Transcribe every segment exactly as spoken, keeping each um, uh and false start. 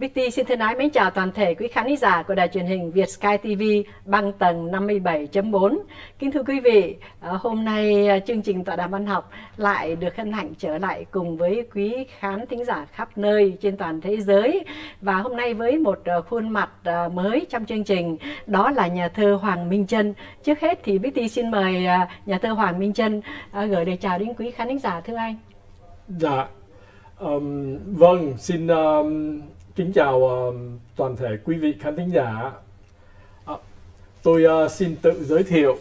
bê tê xin thân ái mến chào toàn thể quý khán giả của đài truyền hình Việt Sky ti vi băng tầng năm mươi bảy chấm bốn. Kính thưa quý vị, hôm nay chương trình tọa đàm văn học lại được hân hạnh trở lại cùng với quý khán thính giả khắp nơi trên toàn thế giới. Và hôm nay với một khuôn mặt mới trong chương trình, đó là nhà thơ Hoàng Minh Trân. Trước hết thì bê tê xin mời nhà thơ Hoàng Minh Trân gửi lời chào đến quý khán thính giả, thưa anh. Dạ, um, vâng, xin um, kính chào uh, toàn thể quý vị khán thính giả. Uh, tôi uh, xin tự giới thiệu.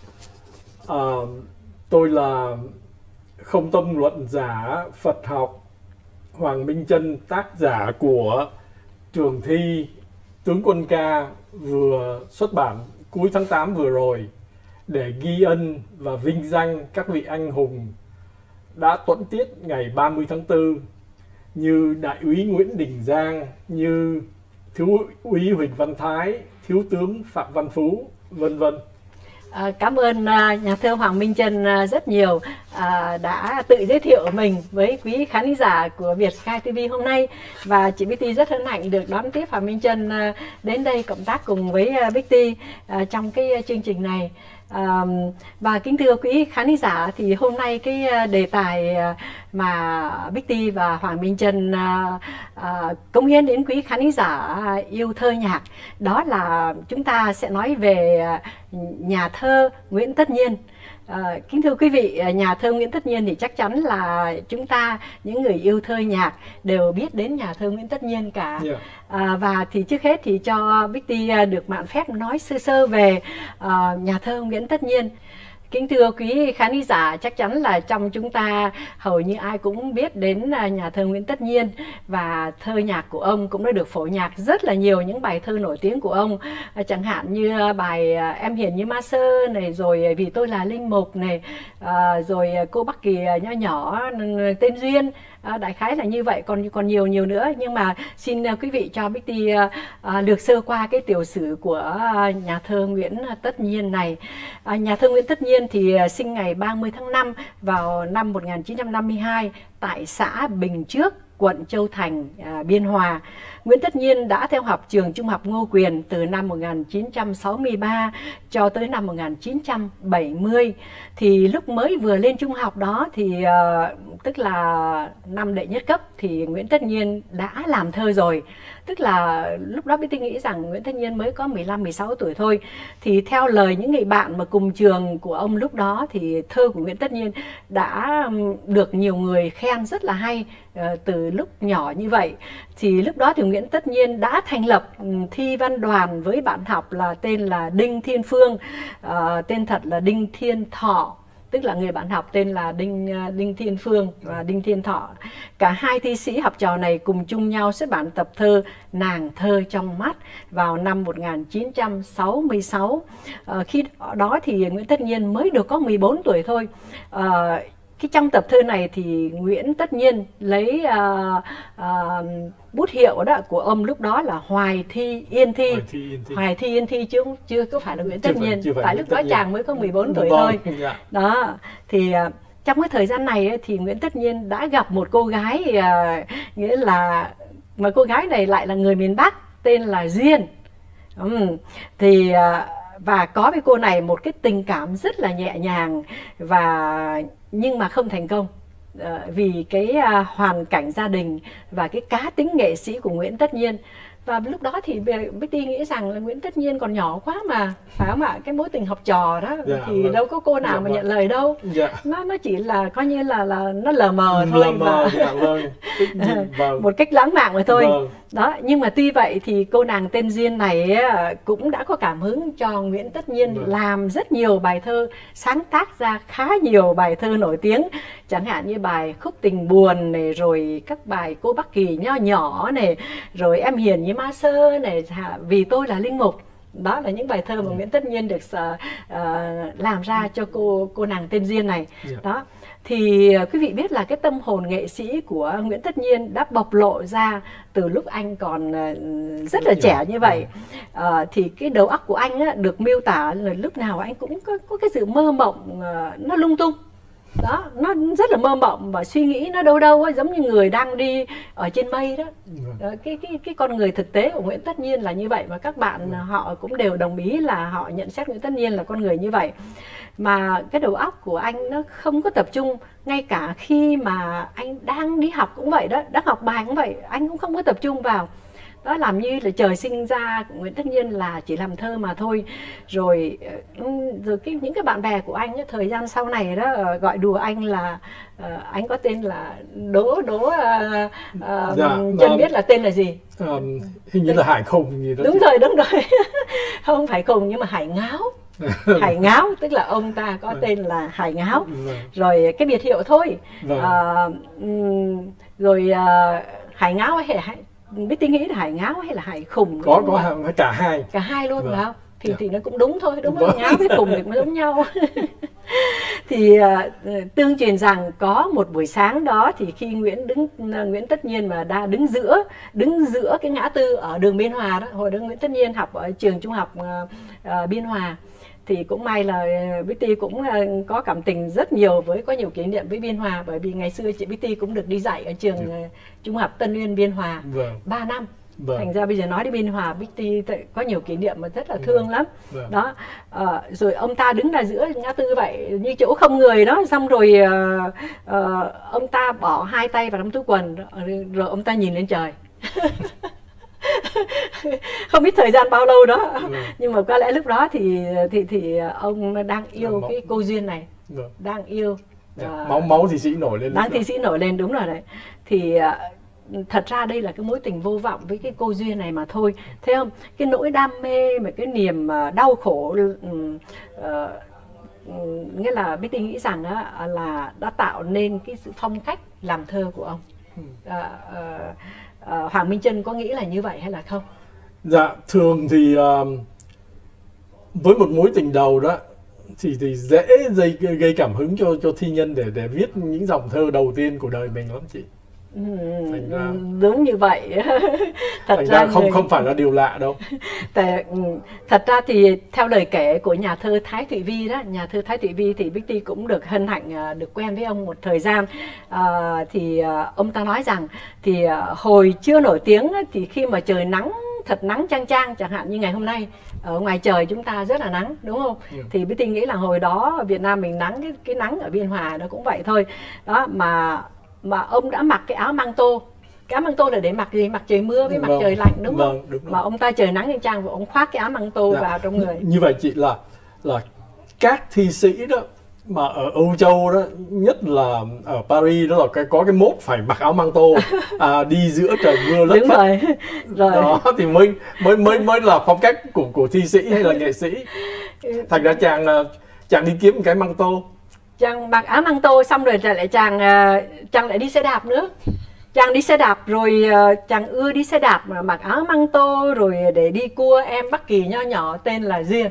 Uh, tôi là không tông luận giả Phật học Hoàng Minh Trân, tác giả của trường thi Tướng Quân Ca vừa xuất bản cuối tháng tám vừa rồi, để ghi ân và vinh danh các vị anh hùng đã tuẫn tiết ngày ba mươi tháng tư, như Đại úy Nguyễn Đình Giang, như Thiếu úy Huỳnh Văn Thái, Thiếu tướng Phạm Văn Phú, vân vân. À, cảm ơn uh, nhà thơ Hoàng Minh Trân uh, rất nhiều uh, đã tự giới thiệu mình với quý khán giả của Việt Sky ti vi hôm nay. Và chị bê tê rất hân hạnh được đón tiếp Hoàng Minh Trân uh, đến đây cộng tác cùng với uh, bê tê uh, trong cái uh, chương trình này. À, và kính thưa quý khán giả, thì hôm nay cái đề tài mà bê tê và Hoàng Minh Trân à, à, cống hiến đến quý khán giả yêu thơ nhạc, đó là chúng ta sẽ nói về nhà thơ Nguyễn Tất Nhiên. À, kính thưa quý vị, nhà thơ Nguyễn Tất Nhiên thì chắc chắn là chúng ta, những người yêu thơ nhạc, đều biết đến nhà thơ Nguyễn Tất Nhiên cả. Yeah. À, và thì trước hết thì cho bê tê được mạn phép nói sơ sơ về uh, nhà thơ Nguyễn Tất Nhiên. Kính thưa quý khán giả, chắc chắn là trong chúng ta hầu như ai cũng biết đến nhà thơ Nguyễn Tất Nhiên, và thơ nhạc của ông cũng đã được phổ nhạc rất là nhiều những bài thơ nổi tiếng của ông, chẳng hạn như bài Em Hiền Như Ma Sơ này, rồi Vì Tôi Là Linh Mục này, rồi Cô Bắc Kỳ Nho Nhỏ, Tên Duyên. À, đại khái là như vậy, còn còn nhiều nhiều nữa, nhưng mà xin uh, quý vị cho bê tê uh, uh, lược sơ qua cái tiểu sử của uh, nhà thơ Nguyễn Tất Nhiên này. Uh, nhà thơ Nguyễn Tất Nhiên thì uh, sinh ngày ba mươi tháng năm vào năm một nghìn chín trăm năm mươi hai tại xã Bình Trước, quận Châu Thành, à, Biên Hòa. Nguyễn Tất Nhiên đã theo học trường Trung học Ngô Quyền từ năm một nghìn chín trăm sáu mươi ba cho tới năm một nghìn chín trăm bảy mươi. Thì lúc mới vừa lên trung học đó thì uh, tức là năm đệ nhất cấp thì Nguyễn Tất Nhiên đã làm thơ rồi. Tức là lúc đó bê tê nghĩ rằng Nguyễn Tất Nhiên mới có mười lăm mười sáu tuổi thôi. Thì theo lời những người bạn mà cùng trường của ông lúc đó thì thơ của Nguyễn Tất Nhiên đã được nhiều người khen rất là hay uh, từ lúc nhỏ như vậy. Thì lúc đó thì Nguyễn Tất Nhiên đã thành lập thi văn đoàn với bạn học là tên là Đinh Thiên Phương, uh, tên thật là Đinh Thiên Thọ. Tức là người bạn học tên là Đinh Đinh Thiên Phương và Đinh Thiên Thọ. Cả hai thi sĩ học trò này cùng chung nhau xuất bản tập thơ Nàng Thơ Trong Mắt vào năm một nghìn chín trăm sáu mươi sáu. À, khi đó thì Nguyễn Tất Nhiên mới được có mười bốn tuổi thôi. À, Cái trong tập thơ này thì Nguyễn Tất Nhiên lấy uh, uh, bút hiệu đó của ông lúc đó là Hoài Thi Yên Thi. Hoài Thi Yên Thi, Hoài Thi Yên Thi chứ chưa có phải là Nguyễn Tất Nhiên. Phải, tại lúc đó chàng mới có mười bốn tuổi thôi. Dạ. Đó thì uh, trong cái thời gian này ấy, thì Nguyễn Tất Nhiên đã gặp một cô gái, uh, nghĩa là mà cô gái này lại là người miền Bắc, tên là Duyên. Um, thì uh, và có với cô này một cái tình cảm rất là nhẹ nhàng, và nhưng mà không thành công à, vì cái à, hoàn cảnh gia đình và cái cá tính nghệ sĩ của Nguyễn Tất Nhiên. Và lúc đó thì bê tê nghĩ rằng là Nguyễn Tất Nhiên còn nhỏ quá mà, phải không ạ? Cái mối tình học trò đó dạ, thì vâng. đâu có cô nào dạ, mà nhận vâng. lời đâu. Dạ. Nó nó chỉ là coi như là là nó lờ mờ thôi, lờ mờ, và... dạ, vâng. Vâng. một cách lãng mạn mà thôi. Vâng. Đó, nhưng mà tuy vậy thì cô nàng tên Duyên này cũng đã có cảm hứng cho Nguyễn Tất Nhiên vâng. làm rất nhiều bài thơ, sáng tác ra khá nhiều bài thơ nổi tiếng, chẳng hạn như bài Khúc Tình Buồn này, rồi các bài Cô Bắc Kỳ Nho Nhỏ này, rồi Em Hiền Như Ma Sơ này, Vì Tôi Là Linh Mục. Đó là những bài thơ mà Nguyễn Tất Nhiên được uh, uh, làm ra cho cô cô nàng tên Duyên này. Yeah. Đó thì uh, quý vị biết là cái tâm hồn nghệ sĩ của Nguyễn Tất Nhiên đã bộc lộ ra từ lúc anh còn uh, rất là trẻ như vậy. Uh, thì cái đầu óc của anh á, được miêu tả là lúc nào anh cũng có, có cái sự mơ mộng uh, nó lung tung. Đó, nó rất là mơ mộng và suy nghĩ nó đâu đâu ấy, giống như người đang đi ở trên mây đó. Đó, cái cái cái con người thực tế của Nguyễn Tất Nhiên là như vậy, và các bạn họ cũng đều đồng ý là họ nhận xét Nguyễn Tất Nhiên là con người như vậy. Mà cái đầu óc của anh nó không có tập trung, ngay cả khi mà anh đang đi học cũng vậy đó, đang học bài cũng vậy, anh cũng không có tập trung vào. Đó, làm như là trời sinh ra của Nguyễn Tất Nhiên là chỉ làm thơ mà thôi. Rồi, rồi cái, những cái bạn bè của anh ấy, thời gian sau này đó gọi đùa anh là uh, anh có tên là Đố Đố uh, uh, dạ, Chân um, biết là tên là gì? Um, hình như là Hải Khùng gì đó. Đúng rồi, đúng rồi. Không phải Khùng nhưng mà Hải Ngáo. Hải Ngáo, tức là ông ta có tên là Hải Ngáo. Rồi cái biệt hiệu thôi. uh, Rồi uh, Hải Ngáo hay Hải biết tính nghĩ là Hải Ngáo hay là Hải Khùng? Có có cả hai. Cả hai luôn, vâng. phải không? Thì yeah. thì nó cũng đúng thôi, đúng không? Vâng. Ngáo với Khùng thì cũng giống nhau. Thì uh, tương truyền rằng có một buổi sáng đó thì khi Nguyễn đứng uh, Nguyễn Tất Nhiên mà đã đứng giữa đứng giữa cái ngã tư ở đường Biên Hòa đó, hồi đó Nguyễn Tất Nhiên học ở trường trung học uh, uh, Biên Hòa. Thì cũng may là Betty cũng có cảm tình rất nhiều với, có nhiều kỷ niệm với Biên Hòa, bởi vì ngày xưa chị Betty cũng được đi dạy ở trường yeah. trung học Tân Uyên Biên Hòa vâng. ba năm. Vâng. Thành ra bây giờ nói đến Biên Hòa, Betty có nhiều kỷ niệm mà rất là thương vâng. lắm. Vâng. Đó, à, rồi ông ta đứng ra giữa ngã tư vậy, như chỗ không người đó, xong rồi uh, uh, ông ta bỏ hai tay vào trong túi quần, rồi ông ta nhìn lên trời. Không biết thời gian bao lâu đó, ừ. nhưng mà có lẽ lúc đó thì thì thì ông đang yêu cái cô duyên này, ừ. đang yêu dạ. uh, máu máu thị sĩ nổi lên, đang thị sĩ nổi lên, đúng rồi đấy. Thì uh, thật ra đây là cái mối tình vô vọng với cái cô duyên này mà thôi, thấy không? Cái nỗi đam mê mà cái niềm uh, đau khổ, uh, uh, nghĩa là Betty nghĩ rằng uh, là đã tạo nên cái sự phong cách làm thơ của ông. ừ. uh, uh, Uh, Hoàng Minh Trân có nghĩ là như vậy hay là không? Dạ, thường thì uh, với một mối tình đầu đó thì thì dễ gây, gây cảm hứng cho cho thi nhân để để viết những dòng thơ đầu tiên của đời mình lắm chị. Ừ, ra, đúng như vậy. Thật thành ra ra không người... không phải là điều lạ đâu. Tại, thật ra thì theo lời kể của nhà thơ Thái Thụy Vi đó, nhà thơ Thái Thụy Vi thì Betty cũng được hân hạnh được quen với ông một thời gian. À, thì ông ta nói rằng thì hồi chưa nổi tiếng thì khi mà trời nắng thật nắng chang chang, chẳng hạn như ngày hôm nay ở ngoài trời chúng ta rất là nắng, đúng không? Ừ. Thì Betty nghĩ là hồi đó ở Việt Nam mình nắng, cái, cái nắng ở Biên Hòa nó cũng vậy thôi. Đó, mà mà ông đã mặc cái áo măng tô. Cái áo măng tô là để mặc gì? Mặc trời mưa với mặc vâng. trời lạnh, đúng vâng, không? Đúng mà ông ta trời nắng chang chang và ông khoác cái áo măng tô dạ. vào trong người. Như vậy chị, là là các thi sĩ đó mà ở Âu Châu đó, nhất là ở Paris đó, là cái có cái mốt phải mặc áo măng tô à, đi giữa trời mưa lất phất. Rồi. Rồi. Đó thì mới mới mới mới là phong cách của của thi sĩ hay là nghệ sĩ. Thành ra chàng chàng đi kiếm một cái măng tô. Chàng mặc áo măng tô xong rồi lại chàng chàng lại đi xe đạp nữa. Chàng đi xe đạp rồi chàng ưa đi xe đạp mà mặc áo măng tô rồi để đi cua em Bắc Kỳ nho nhỏ tên là Duyên.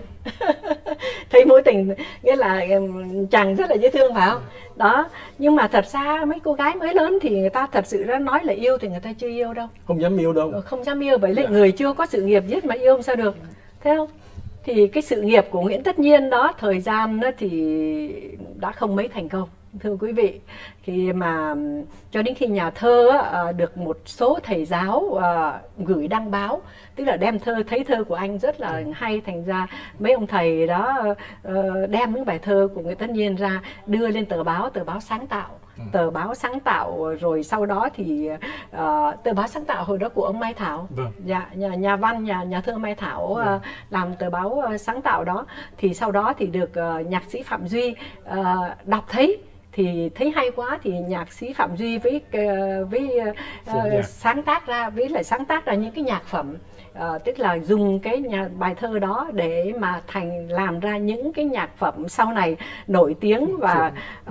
Thấy mối tình nghĩa là chàng rất là dễ thương, phải không? Đó, nhưng mà thật ra mấy cô gái mới lớn thì người ta thật sự ra nói là yêu thì người ta chưa yêu đâu. Không dám yêu đâu. Không dám yêu, bởi lẽ người chưa có sự nghiệp giết mà yêu không sao được. Thấy không? Thì cái sự nghiệp của Nguyễn Tất Nhiên đó, thời gian đó thì đã không mấy thành công, thưa quý vị. Khi mà cho đến khi nhà thơ được một số thầy giáo gửi đăng báo, tức là đem thơ, thấy thơ của anh rất là hay, thành ra mấy ông thầy đó đem những bài thơ của Nguyễn Tất Nhiên ra đưa lên tờ báo, tờ báo Sáng Tạo. Tờ báo Sáng Tạo, rồi sau đó thì uh, tờ báo Sáng Tạo hồi đó của ông Mai Thảo, vâng. nhà, nhà nhà văn, nhà nhà thơ Mai Thảo uh, vâng. làm tờ báo uh, Sáng Tạo đó. Thì sau đó thì được uh, nhạc sĩ Phạm Duy uh, đọc thấy, thì thấy hay quá thì nhạc sĩ Phạm Duy với với uh, sáng tác ra, với lại sáng tác ra những cái nhạc phẩm. Uh, tức là dùng cái nhà, bài thơ đó để mà thành làm ra những cái nhạc phẩm sau này nổi tiếng. Và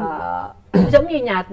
uh, giống như nhà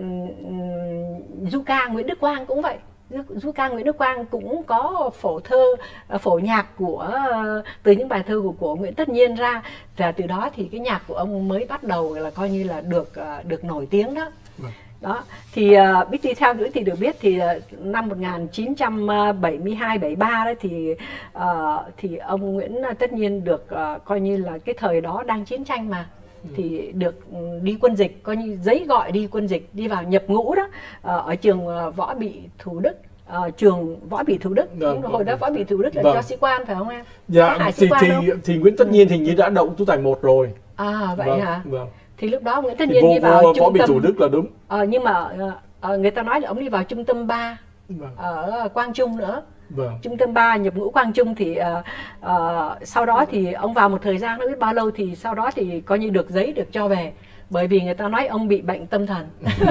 um, du ca Nguyễn Đức Quang cũng vậy. Du ca Nguyễn Đức Quang cũng có phổ thơ, phổ nhạc của từ những bài thơ của, của Nguyễn Tất Nhiên ra, và từ đó thì cái nhạc của ông mới bắt đầu là coi như là được được nổi tiếng đó. Đó thì uh, Betty theo dõi thì được biết thì uh, năm một nghìn chín trăm bảy mươi hai bảy mươi ba đấy thì uh, thì ông Nguyễn Tất Nhiên được uh, coi như là cái thời đó đang chiến tranh mà. thì được đi quân dịch, coi như giấy gọi đi quân dịch, đi vào nhập ngũ đó, ở trường Võ Bị Thủ Đức. Uh, trường Võ Bị Thủ Đức, Dạ, đúng, hồi đó Võ Bị Thủ Đức là vâng. cho sĩ quan phải không em? Dạ, thì thì, thì Nguyễn Tất Nhiên hình như đã đậu tu tài một rồi. À vậy vâng, hả? Vâng. Thì lúc đó Nguyễn Tất thì Nhiên vô, đi vào vô, trung Võ Bị tâm. Thủ Đức là đúng. Uh, nhưng mà uh, uh, người ta nói là ông đi vào trung tâm ba, vâng. ở Quang Trung nữa. Vâng. Trung tâm ba nhập ngũ Quang Trung thì uh, uh, sau đó thì ông vào một thời gian nó biết bao lâu thì sau đó thì coi như được giấy được cho về, bởi vì người ta nói ông bị bệnh tâm thần.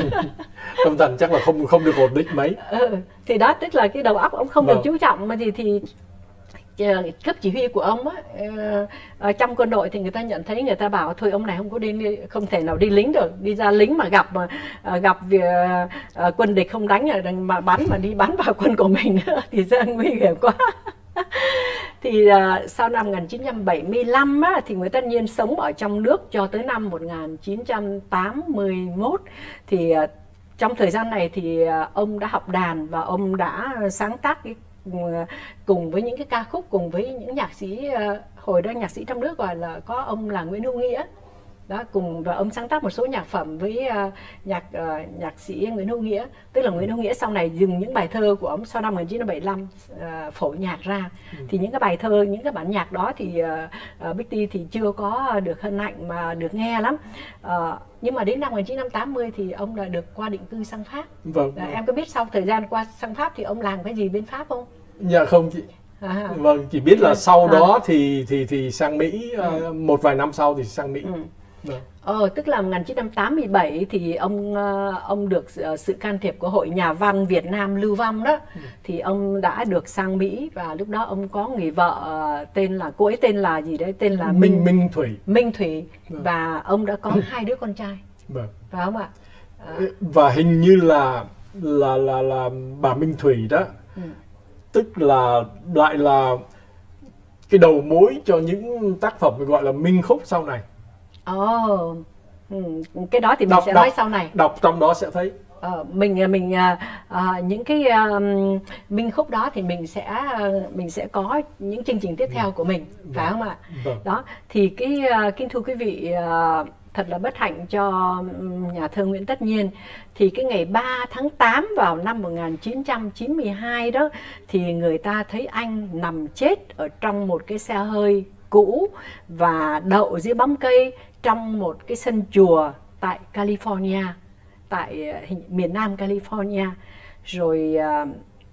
Tâm thần chắc là không không được ổn định mấy. Ừ, thì đó tức là cái đầu óc ông không vâng. được chú trọng mà thì thì cấp chỉ huy của ông á, ở trong quân đội thì người ta nhận thấy, người ta bảo thôi ông này không có đi, không thể nào đi lính được, đi ra lính mà gặp mà gặp việc uh, quân địch không đánh mà bắn mà đi bắn vào quân của mình nữa thì rất nguy hiểm quá. Thì uh, sau năm một nghìn chín trăm bảy mươi lăm á, thì Nguyễn Tất Nhiên sống ở trong nước cho tới năm một nghìn chín trăm tám mươi mốt. Thì uh, trong thời gian này thì uh, ông đã học đàn và ông đã sáng tác cái cùng với những cái ca khúc cùng với những nhạc sĩ, hồi đó nhạc sĩ trong nước gọi là có ông là Nguyễn Hữu Nghĩa đó, cùng và ông sáng tác một số nhạc phẩm với uh, nhạc uh, nhạc sĩ Nguyễn Hữu Nghĩa. Tức là Nguyễn Hữu Nghĩa sau này dừng những bài thơ của ông sau năm một nghìn chín trăm bảy mươi lăm uh, phổ nhạc ra. ừ. Thì những cái bài thơ, những cái bản nhạc đó thì uh, uh, Bích Ti thì chưa có được hân hạnh mà được nghe lắm. Uh, nhưng mà đến năm một nghìn chín trăm tám mươi thì ông đã được qua định cư sang Pháp. Vâng. À, em có biết sau thời gian qua sang Pháp thì ông làm cái gì bên Pháp không? Dạ không chị. À, vâng, chỉ biết là sau à. đó thì thì thì sang Mỹ, ừ. uh, một vài năm sau thì sang Mỹ. Ừ. Vâng. Ờ, tức là một nghìn chín trăm tám mươi bảy thì ông ông được sự can thiệp của Hội Nhà văn Việt Nam Lưu Vong đó, ừ. thì ông đã được sang Mỹ và lúc đó ông có người vợ tên là, cô ấy tên là gì đấy, tên là Minh Minh Thủy. Minh Thủy vâng. Và ông đã có hai đứa con trai. Vâng. Phải không ạ? À. Và hình như là là là là bà Minh Thủy đó, ừ. tức là lại là cái đầu mối cho những tác phẩm gọi là minh khúc sau này. Ồ, oh, cái đó thì mình đọc, sẽ đọc, nói sau này. Đọc trong đó sẽ thấy. Ờ, mình mình à, những cái um, minh khúc đó thì mình sẽ mình sẽ có những chương trình tiếp theo của mình, vâng. phải không ạ? Vâng. Đó thì cái uh, kính thưa quý vị, uh, thật là bất hạnh cho nhà thơ Nguyễn Tất Nhiên, thì cái ngày ba tháng tám vào năm một nghìn chín trăm chín mươi hai đó thì người ta thấy anh nằm chết ở trong một cái xe hơi cũ và đậu dưới bóng cây trong một cái sân chùa tại California, tại miền Nam California. Rồi uh,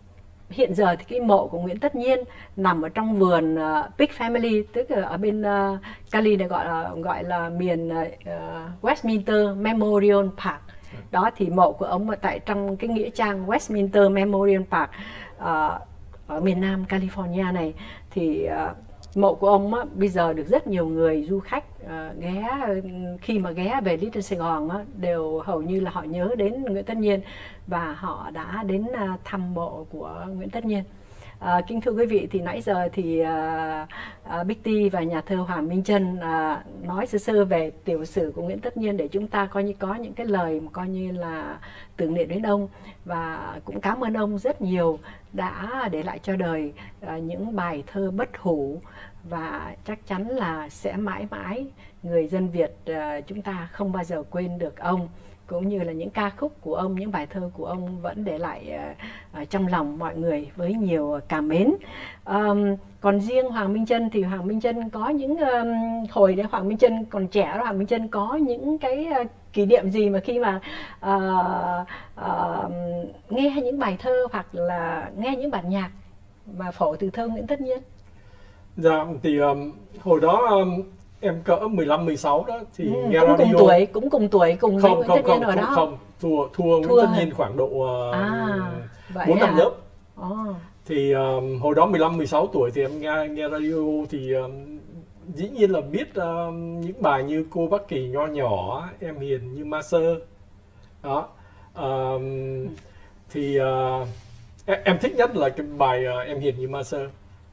hiện giờ thì cái mộ của Nguyễn Tất Nhiên nằm ở trong vườn uh, Big Family, tức là ở bên uh, Cali này gọi là gọi là miền uh, Westminster Memorial Park. Đó thì mộ của ông ở tại trong cái nghĩa trang Westminster Memorial Park uh, ở miền Nam California này. Thì uh, mộ của ông á, bây giờ được rất nhiều người du khách uh, ghé, khi mà ghé về Little Sài Gòn á, đều hầu như là họ nhớ đến Nguyễn Tất Nhiên và họ đã đến uh, thăm mộ của Nguyễn Tất Nhiên. Uh, kính thưa quý vị, thì nãy giờ thì uh, uh, Bích Ti và nhà thơ Hoàng Minh Trân uh, nói sơ sơ về tiểu sử của Nguyễn Tất Nhiên để chúng ta coi như có những cái lời mà coi như là tưởng niệm đến ông, và cũng cảm ơn ông rất nhiều đã để lại cho đời uh, những bài thơ bất hủ, và chắc chắn là sẽ mãi mãi người dân Việt uh, chúng ta không bao giờ quên được ông, cũng như là những ca khúc của ông, những bài thơ của ông vẫn để lại uh, uh, trong lòng mọi người với nhiều cảm mến. Um, còn riêng Hoàng Minh Trân thì Hoàng Minh Trân có những um, hồi đấy Hoàng Minh Trân còn trẻ đó, Hoàng Minh Trân có những cái uh, kỷ niệm gì mà khi mà uh, uh, nghe những bài thơ hoặc là nghe những bản nhạc mà phổ từ thơ Nguyễn Tất Nhiên? Dạ thì um, hồi đó um, em cỡ mười lăm mười sáu đó thì ừ, nghe cũng radio. Cùng tuổi, cũng cùng tuổi cùng không, Nguyễn không, Tất không, Nhiên ở không, đó. Không, thua thua Nguyễn Tất Nhiên khoảng độ uh, à, bốn năm lớp. Oh. Thì um, hồi đó mười lăm mười sáu tuổi thì em nghe nghe radio thì um, dĩ nhiên là biết um, những bài như Cô Bắc Kỳ Nho Nhỏ, Em Hiền Như Ma Sơ. Đó. Um, thì uh, em, em thích nhất là cái bài uh, Em Hiền Như Ma Sơ.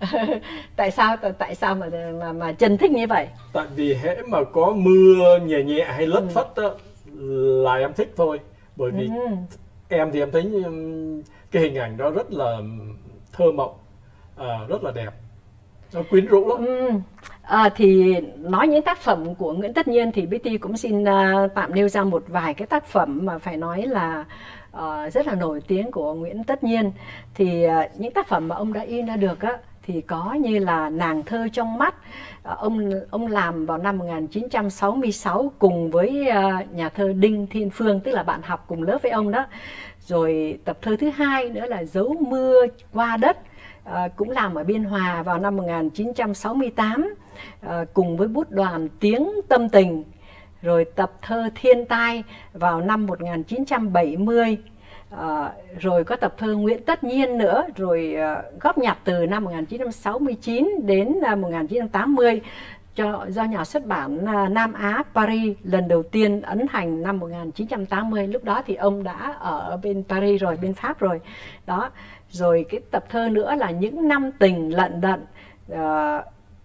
Tại sao tại sao mà mà mà Trân thích như vậy? Tại vì hễ mà có mưa nhẹ nhẹ hay lất ừ. phất đó, là em thích thôi. Bởi vì ừ. em thì em thấy cái hình ảnh đó rất là thơ mộng, à, rất là đẹp. Nó quyến rũ lắm. Ừ. À, thì nói những tác phẩm của Nguyễn Tất Nhiên thì bê tê cũng xin uh, tạm nêu ra một vài cái tác phẩm mà phải nói là uh, rất là nổi tiếng của Nguyễn Tất Nhiên. Thì uh, những tác phẩm mà ông đã in ra được á, thì có như là Nàng thơ trong mắt, uh, ông ông làm vào năm một nghìn chín trăm sáu mươi sáu cùng với uh, nhà thơ Đinh Thiên Phương, tức là bạn học cùng lớp với ông đó. Rồi tập thơ thứ hai nữa là Dấu mưa qua đất, À, cũng làm ở Biên Hòa vào năm một nghìn chín trăm sáu mươi tám, à, cùng với bút đoàn Tiếng Tâm Tình. Rồi tập thơ Thiên Tai vào năm một nghìn chín trăm bảy mươi, à, rồi có tập thơ Nguyễn Tất Nhiên nữa, rồi à, góp nhặt từ năm một nghìn chín trăm sáu mươi chín đến à, một nghìn chín trăm tám mươi, cho, do nhà xuất bản à, Nam Á Paris lần đầu tiên ấn hành năm một nghìn chín trăm tám mươi. Lúc đó thì ông đã ở bên Paris rồi, bên Pháp rồi đó. Rồi cái tập thơ nữa là Những năm tình lận đận, à,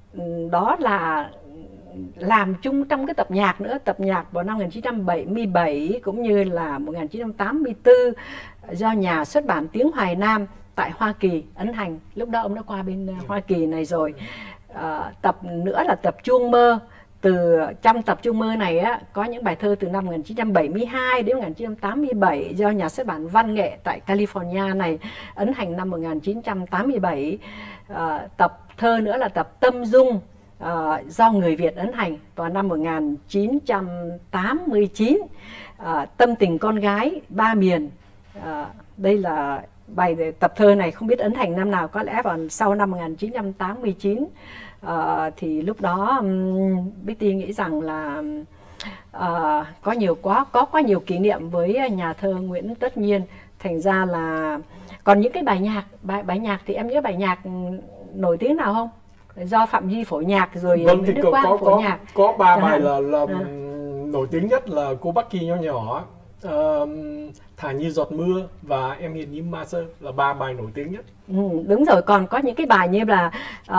đó là làm chung trong cái tập nhạc nữa, tập nhạc vào năm một nghìn chín trăm bảy mươi bảy cũng như là một nghìn chín trăm tám mươi tư do nhà xuất bản Tiếng Hoài Nam tại Hoa Kỳ ấn hành. Lúc đó ông đã qua bên Hoa Kỳ này rồi. À, tập nữa là tập Chuông Mơ. Từ trong tập Chuông Mơ này á, có những bài thơ từ năm một nghìn chín trăm bảy mươi hai đến một nghìn chín trăm tám mươi bảy do nhà xuất bản Văn nghệ tại California này ấn hành năm một nghìn chín trăm tám mươi bảy. À, tập thơ nữa là tập Tâm Dung, à, do người Việt ấn hành vào năm một nghìn chín trăm tám mươi chín. À, Tâm tình con gái ba miền, à, đây là bài tập thơ này không biết ấn hành năm nào, có lẽ vào sau năm một nghìn chín trăm tám mươi chín. À, thì lúc đó um, bê tê nghĩ rằng là uh, có nhiều quá có quá nhiều kỷ niệm với nhà thơ Nguyễn Tất Nhiên, thành ra là còn những cái bài nhạc bài bài nhạc thì em nhớ bài nhạc nổi tiếng nào không, do Phạm Duy phổ nhạc rồi Vâng, Nguyễn thì Đức có, Quang có, phổ có, nhạc. có ba Chẳng bài hạn. là, là À. nổi tiếng nhất là Cô Bác Kỳ nho nhỏ, uh, Thả như giọt mưa và Em hiền như ma sơ là ba bài nổi tiếng nhất. Ừ, đúng rồi, còn có những cái bài như là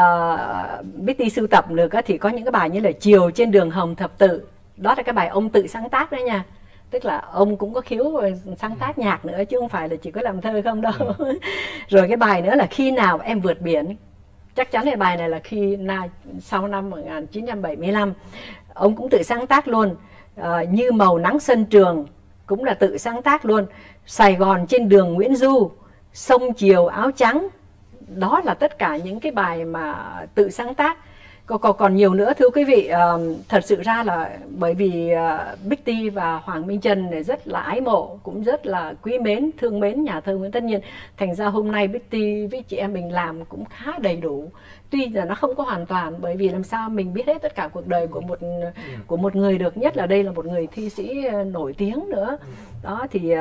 uh, bê tê sưu tập được thì có những cái bài như là Chiều trên đường Hồng Thập Tự, đó là cái bài ông tự sáng tác đấy nha, tức là ông cũng có khiếu sáng tác nhạc nữa chứ không phải là chỉ có làm thơ không đâu. Ừ. Rồi cái bài nữa là Khi nào em vượt biển, chắc chắn là bài này là khi na, sau năm một nghìn chín trăm bảy mươi lăm ông cũng tự sáng tác luôn. uh, Như màu nắng sân trường cũng là tự sáng tác luôn. Sài Gòn trên đường Nguyễn Du, Sông chiều áo trắng, đó là tất cả những cái bài mà tự sáng tác. Còn, còn, còn nhiều nữa thưa quý vị. uh, Thật sự ra là bởi vì uh, Bích Ti và Hoàng Minh Trân này rất là ái mộ, cũng rất là quý mến, thương mến nhà thơ Nguyễn Tất Nhiên. Thành ra hôm nay Bích Ti với chị em mình làm cũng khá đầy đủ. Tuy là nó không có hoàn toàn, bởi vì làm sao mình biết hết tất cả cuộc đời của một của một người được, nhất là đây là một người thi sĩ nổi tiếng nữa. Đó thì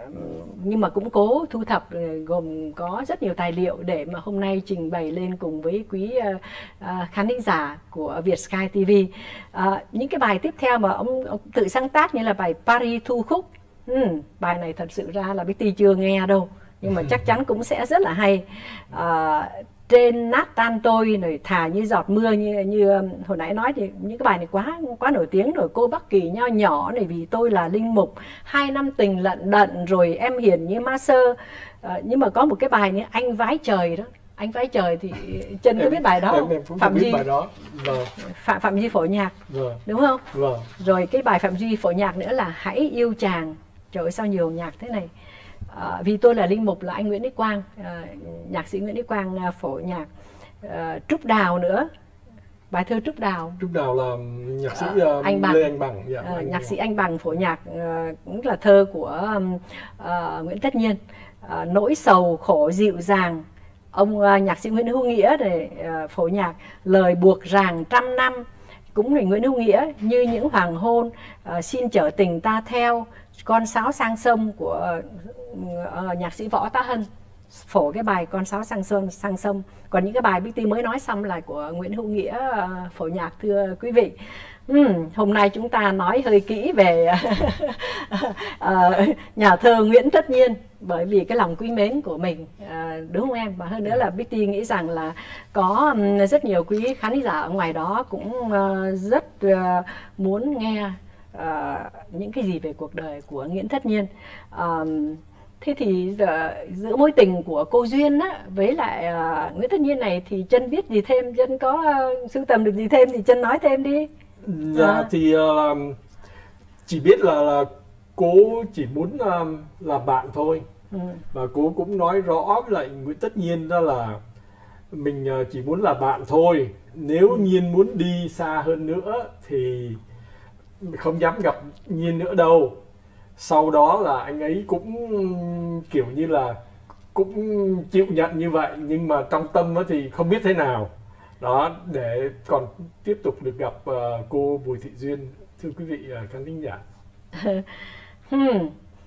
nhưng mà cũng cố thu thập, gồm có rất nhiều tài liệu để mà hôm nay trình bày lên cùng với quý khán thính giả của Việt Sky ti vi. À, những cái bài tiếp theo mà ông, ông tự sáng tác như là bài Paris Thu Khúc. Ừ, bài này thật sự ra là Bích Ti chưa nghe đâu, nhưng mà chắc chắn cũng sẽ rất là hay. À, Trên nát tan tôi này, Thả như giọt mưa, như như hồi nãy nói thì những cái bài này quá quá nổi tiếng rồi. Cô Bắc Kỳ nho nhỏ này, Vì tôi là linh mục, Hai năm tình lận đận, rồi Em hiền như ma sơ. À, nhưng mà có một cái bài như Anh vái trời đó. Anh vái trời thì Trân có biết bài đó em, không? em cũng Phạm biết Duy bài đó. Vâng. Phạm Phạm Duy phổ nhạc. Vâng. Đúng không? Vâng. Rồi cái bài Phạm Duy phổ nhạc nữa là Hãy yêu chàng. Trời ơi sao nhiều nhạc thế này. À, Vì tôi là linh mục là anh Nguyễn Đức Quang, à, nhạc sĩ Nguyễn Đức Quang à, phổ nhạc. À, Trúc Đào nữa, bài thơ Trúc Đào. Trúc Đào là nhạc sĩ à, uh, anh Bằng. Lê Anh Bằng. Dạ, à, anh nhạc sĩ Anh Bằng phổ nhạc, à, cũng là thơ của um, uh, Nguyễn Tất Nhiên. À, Nỗi sầu khổ dịu dàng, ông uh, nhạc sĩ Nguyễn Hữu Nghĩa để uh, phổ nhạc. Lời buộc ràng trăm năm, cũng là Nguyễn Hữu Nghĩa. Như những hoàng hôn, uh, Xin chở tình ta theo, Con sáo sang sông của uh, nhạc sĩ Võ Tá Hân phổ cái bài Con sáo sang sông sang sông. Còn những cái bài Bích Ti mới nói xong là của Nguyễn Hữu Nghĩa uh, phổ nhạc thưa quý vị. uhm, Hôm nay chúng ta nói hơi kỹ về uh, nhà thơ Nguyễn Tất Nhiên, bởi vì cái lòng quý mến của mình, uh, đúng không em? Và hơn nữa là Bích Ti nghĩ rằng là có um, rất nhiều quý khán giả ở ngoài đó cũng uh, rất uh, muốn nghe uh, những cái gì về cuộc đời của Nguyễn Tất Nhiên. uh, Thế thì giờ, giữa mối tình của cô Duyên á với lại uh, Nguyễn Tất Nhiên này thì Trân biết gì thêm, Trân có uh, sưu tầm được gì thêm thì Trân nói thêm đi. Dạ À. thì uh, chỉ biết là, là cô chỉ muốn uh, làm bạn thôi. Ừ. Và cô cũng nói rõ với lại Nguyễn Tất Nhiên đó là mình uh, chỉ muốn là bạn thôi. Nếu ừ. Nhiên muốn đi xa hơn nữa thì không dám gặp Nhiên nữa đâu. Sau đó là anh ấy cũng kiểu như là cũng chịu nhận như vậy, nhưng mà trong tâm thì không biết thế nào. Đó, để còn tiếp tục được gặp uh, cô Bùi Thị Duyên, thưa quý vị uh, khán thính giả. hmm.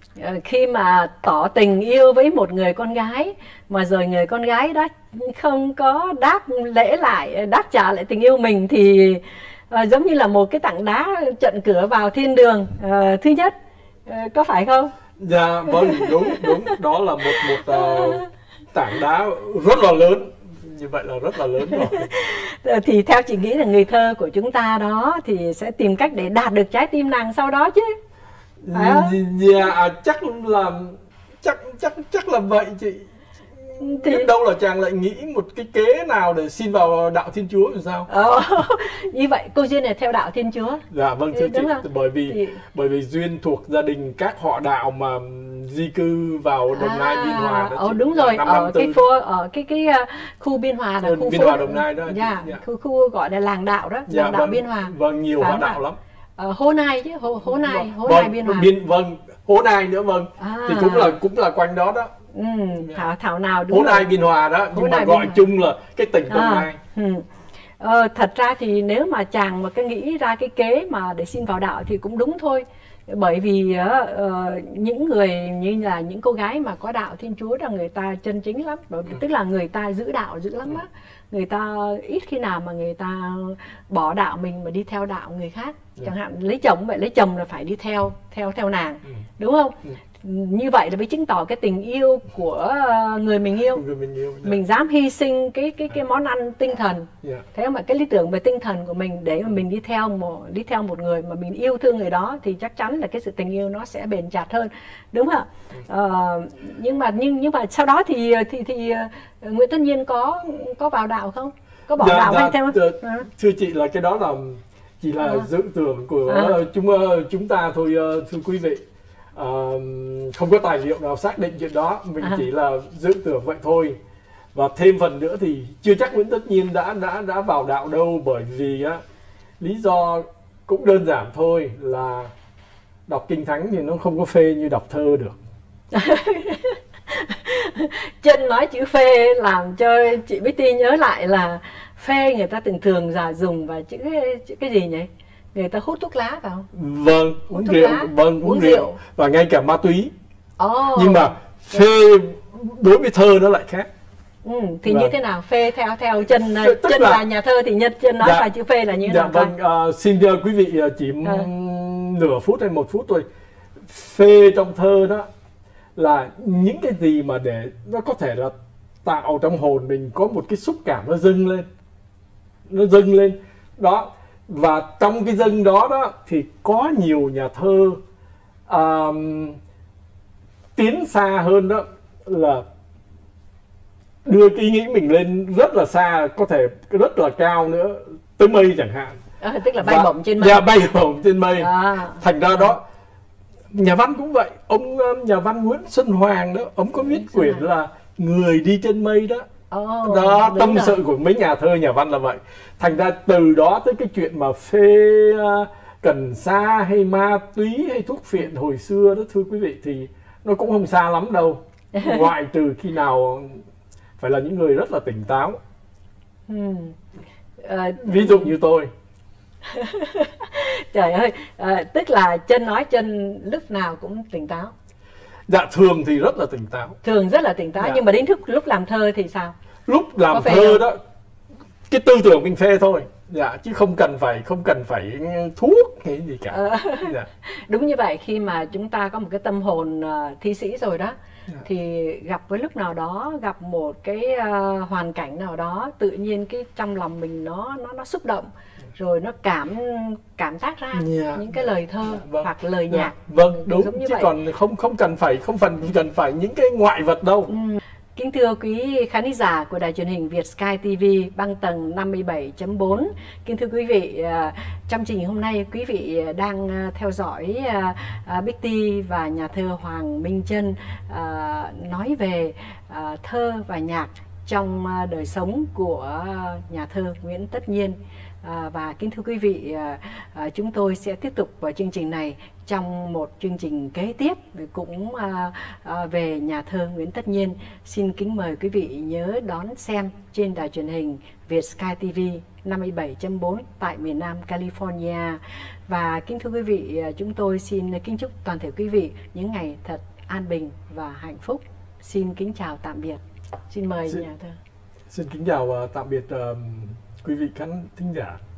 Khi mà tỏ tình yêu với một người con gái mà rồi người con gái đó không có đáp lễ lại, đáp trả lại tình yêu mình thì uh, giống như là một cái tảng đá chặn cửa vào thiên đường uh, thứ nhất. Uh, có phải không? Dạ vâng, đúng đúng, đó là một một uh, tảng đá rất là lớn, như vậy là rất là lớn rồi. Thì theo chị nghĩ là người thơ của chúng ta đó thì sẽ tìm cách để đạt được trái tim nàng sau đó chứ. Phải không? Dạ chắc là chắc chắc chắc là vậy chị. Thì biết đâu là chàng lại nghĩ một cái kế nào để xin vào đạo Thiên Chúa rồi sao? Ờ, như vậy cô Duyên này theo đạo Thiên Chúa. Dạ vâng thưa chị, không? bởi vì thì... bởi vì Duyên thuộc gia đình các họ đạo mà di cư vào Đồng Nai, à, Biên Hòa đó. Ờ, đúng rồi, ở cái phố, ở cái cái uh, khu Biên Hòa là khu Biên phố Hòa Đồng Nai đó. Dạ, dạ. Khu, khu gọi là làng đạo đó, dạ, làng đạo vâng, Biên Hòa. Vâng, nhiều họ đạo lắm. Ờ, Hố Nai chứ, Hố, Hố Nai, Hố vâng, Nai Biên Hòa. Biên, vâng, Hố Nai nữa vâng. À. Thì cũng là cũng là quanh đó đó. Ừ, thảo thảo nào đúng Hố Nai Biên Hòa đó, nhưng mà gọi chung là cái tỉnh Đồng à. Nai. Ừ. Ờ, thật ra thì nếu mà chàng mà cái nghĩ ra cái kế mà để xin vào đạo thì cũng đúng thôi. Bởi vì uh, những người như là những cô gái mà có đạo Thiên Chúa là người ta chân chính lắm. Bởi, ừ. Tức là người ta giữ đạo dữ lắm á. Người ta ít khi nào mà người ta bỏ đạo mình mà đi theo đạo người khác. Ừ. Chẳng hạn lấy chồng vậy, lấy chồng là phải đi theo theo theo nàng, ừ. đúng không? Ừ. Như vậy là mới chứng tỏ cái tình yêu của người mình yêu. Người mình yêu, dạ. Mình dám hy sinh cái cái cái món ăn tinh thần, dạ. Thế mà cái lý tưởng về tinh thần của mình để mà mình đi theo một đi theo một người mà mình yêu thương người đó thì chắc chắn là cái sự tình yêu nó sẽ bền chặt hơn, đúng không? Ừ. Ờ, nhưng mà nhưng nhưng mà sau đó thì thì thì Nguyễn Tất Nhiên có có vào đạo không? Có bỏ dạ, đạo dạ, hay theo? Thưa, à. thưa chị là cái đó là chỉ là à. dự tưởng của à. chúng chúng ta thôi, thưa quý vị. Uh, không có tài liệu nào xác định chuyện đó, mình à. chỉ là dự tưởng vậy thôi. Và thêm phần nữa thì chưa chắc Nguyễn Tất Nhiên đã đã đã vào đạo đâu, bởi vì á lý do cũng đơn giản thôi là đọc kinh thánh thì nó không có phê như đọc thơ được. Trân nói chữ phê làm cho chị Betty nhớ lại là phê người ta thường thường là dùng và chữ, chữ cái gì nhỉ? Người ta hút thuốc lá phải không? Vâng, uống rượu, vâng, uống, uống rượu. rượu và ngay cả ma túy. Oh. Nhưng mà phê đối với thơ nó lại khác. Ừ, thì vâng. Như thế nào? Phê theo theo Trân Trân là, là nhà thơ thì nhân Trân nói dạ, là chữ phê là như thế dạ, nào? Vâng, uh, xin uh, quý vị uh, chỉ à. nửa phút hay một phút thôi. Phê trong thơ đó là những cái gì mà để nó có thể là tạo trong hồn mình có một cái xúc cảm nó dâng lên, nó dâng lên đó. Và trong cái dâng đó đó thì có nhiều nhà thơ um, tiến xa hơn, đó là đưa cái ý nghĩ mình lên rất là xa, có thể rất là cao nữa, tới mây chẳng hạn. À, tức là bay bổng trên mây. Dạ, bay bổng trên mây. À. Thành ra đó, nhà văn cũng vậy. Ông nhà văn Nguyễn Xuân Hoàng đó, ông có viết quyển là Người đi trên mây đó. Oh, đó, tâm rồi. Sự của mấy nhà thơ nhà văn là vậy. Thành ra từ đó tới cái chuyện mà phê uh, cần sa hay ma túy hay thuốc phiện hồi xưa đó, thưa quý vị, thì nó cũng không xa lắm đâu. Ngoại trừ khi nào phải là những người rất là tỉnh táo. Hmm. Uh, Ví dụ như tôi. Trời ơi, uh, tức là Trân nói Trân lúc nào cũng tỉnh táo. Dạ, thường thì rất là tỉnh táo. Thường rất là tỉnh táo, dạ. Nhưng mà đến lúc, lúc làm thơ thì sao? Lúc làm thơ không? Đó, cái tư tưởng mình phê thôi. Dạ, chứ không cần phải không cần phải thuốc hay gì cả. À, dạ. Đúng như vậy, khi mà chúng ta có một cái tâm hồn uh, thi sĩ rồi đó, dạ. Thì gặp với lúc nào đó, gặp một cái uh, hoàn cảnh nào đó, tự nhiên cái trong lòng mình nó nó nó xúc động, Rồi nó cảm cảm tác ra yeah. những cái lời thơ vâng. hoặc lời nhạc. Yeah. Vâng, đúng, giống như chứ vậy. còn không không cần phải không phần cần phải những cái ngoại vật đâu. Ừ. Kính thưa quý khán giả của đài truyền hình Việt Sky ti vi băng tầng năm mươi bảy chấm bốn. Kính thưa quý vị, trong trình hôm nay quý vị đang theo dõi Bích Ti và nhà thơ Hoàng Minh Trân nói về thơ và nhạc trong đời sống của nhà thơ Nguyễn Tất Nhiên. À, và kính thưa quý vị, à, à, chúng tôi sẽ tiếp tục vào chương trình này trong một chương trình kế tiếp cũng à, à, về nhà thơ Nguyễn Tất Nhiên. Xin kính mời quý vị nhớ đón xem trên đài truyền hình Việt Sky ti vi năm mươi bảy chấm bốn tại miền Nam California. Và kính thưa quý vị, chúng tôi xin kính chúc toàn thể quý vị những ngày thật an bình và hạnh phúc. Xin kính chào tạm biệt. Xin mời xin, nhà thơ. Xin kính chào uh, tạm biệt uh, quý vị khán thính giả.